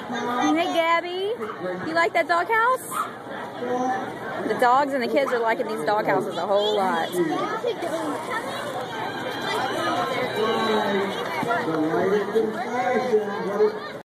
Hey, Gabby. You like that doghouse? The dogs and the kids are liking these doghouses a whole lot.